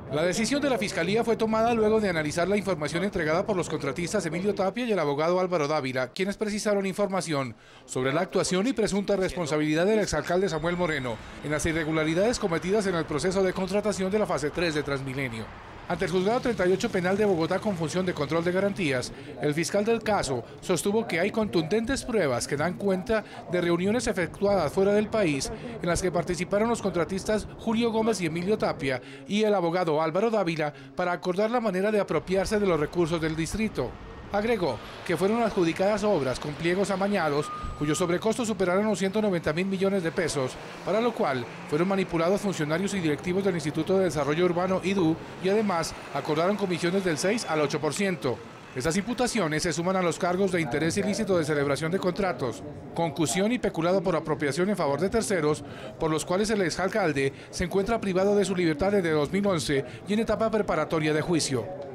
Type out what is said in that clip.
La decisión de la Fiscalía fue tomada luego de analizar la información entregada por los contratistas Emilio Tapia y el abogado Álvaro Dávila, quienes precisaron información sobre la actuación y presunta responsabilidad del exalcalde Samuel Moreno en las irregularidades cometidas en el proceso de contratación de la fase 3 de Transmilenio. Ante el Juzgado 38 Penal de Bogotá con función de control de garantías, el fiscal del caso sostuvo que hay contundentes pruebas que dan cuenta de reuniones efectuadas fuera del país en las que participaron los contratistas Julio Gómez y Emilio Tapia y el abogado Álvaro Dávila para acordar la manera de apropiarse de los recursos del distrito. Agregó que fueron adjudicadas obras con pliegos amañados cuyos sobrecostos superaron los 190.000 millones de pesos, para lo cual fueron manipulados funcionarios y directivos del Instituto de Desarrollo Urbano IDU y además acordaron comisiones del 6 al 8%. Estas imputaciones se suman a los cargos de interés ilícito de celebración de contratos, concusión y peculado por apropiación en favor de terceros, por los cuales el exalcalde se encuentra privado de su libertad desde 2011 y en etapa preparatoria de juicio.